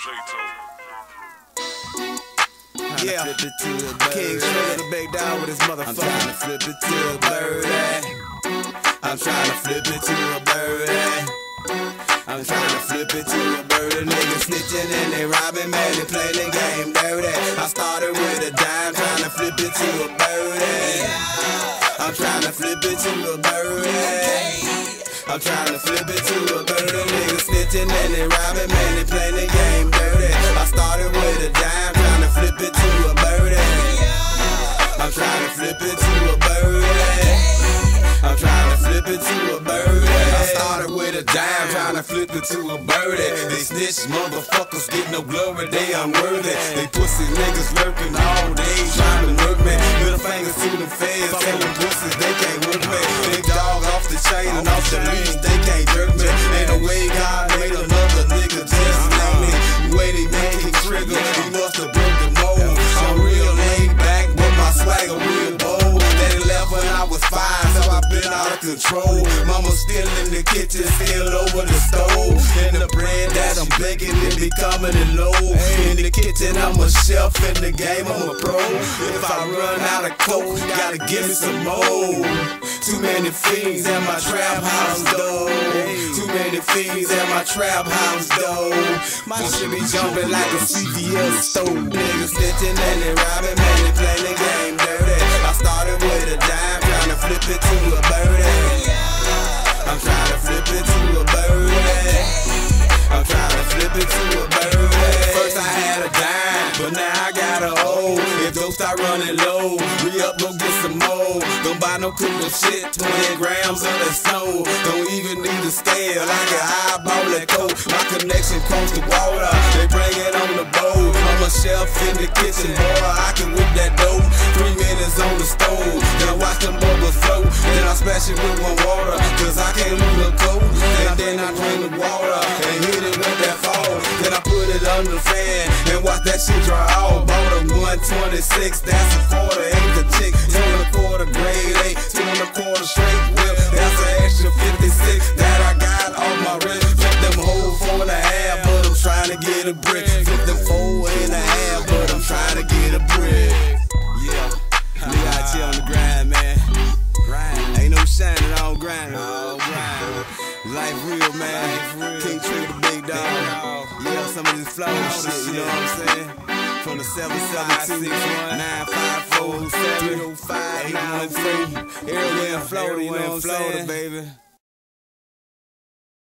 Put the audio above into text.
Yeah, King Trigger the big dog with his motherfucker. I'm trying to flip it to a birdie. I'm trying to flip it to a birdie. I'm trying to flip it to a birdie. Niggas snitching and they robbing, man, they play the game dirty. I started with a dime, trying to flip it to a birdie. I'm trying to flip it to a birdie. I'm trying to flip it to a birdie. Niggas snitching and they robbing, man, they play the game dirty. I started with a dime, trying to flip it to a birdie. I'm trying to flip it to a birdie. I'm trying to flip it to a birdie. I started with a dime, trying to flip it to a birdie. They snitch motherfuckers get no glory, they unworthy. They pussy niggas lurking all day, trying to work me. Middle fingers to the feds, telling pussies they can't work me. Big dog off the chain and off the leash, they can't jerk me. Ain't no way God made another nigga just like me. The way they make it trigger, he must have broke the mold. I'm real laid back, but my swagger real bold. They left when I was 5, so I been out of control. Mama still in the kitchen, still over the stove. And the bread that I'm baking, it be coming in low. In the kitchen, I'm a chef. In the game, I'm a pro. If I run out of coke, gotta give me some more. Too many fiends at my trap house, though. Too many fiends at my trap house, though. My shit be jumping like a CVS stove. Niggas snitching and they robbing, man, they play the game dirty. I started with a dime, trying to flip it to a birdie. I'm trying to flip it to a birdie. I'm trying to flip it to a birdie. First I had a dime, but now I got a O. If those start running low, re-up, go get some more. Don't buy no cooler shit, 20 grams of that snow. Don't even need a scale, I can eyeball that coat. My connection comes to water, they bring it on the boat. I'm a chef in the kitchen, boy, I can whip that dope. 3 minutes on the stove, then I watch them bubbles float. Then I splash it with one water, cause I can't lose a coat. And then I drain the water and hit it with that fall. Then I put it under the fan and watch that shit dry off. Bought a 126, that's a quarter, ain't the chick. 2 1/4 grade 8, 2 1/4 straight whip. That's an extra 56 that I got off my wrist. Flip them whole 4 1/2, but I'm trying to get a brick. Flip them 4 1/2, but I'm trying to get a brick. Yeah, we out here on the grind, man. Ain't no shining on grinding. Life real, man. King Trigger the big dog. Yeah, some of this flow shit, you know what I'm saying? From the 772 954 305 813. Everywhere in Florida, you know what I'm saying, baby.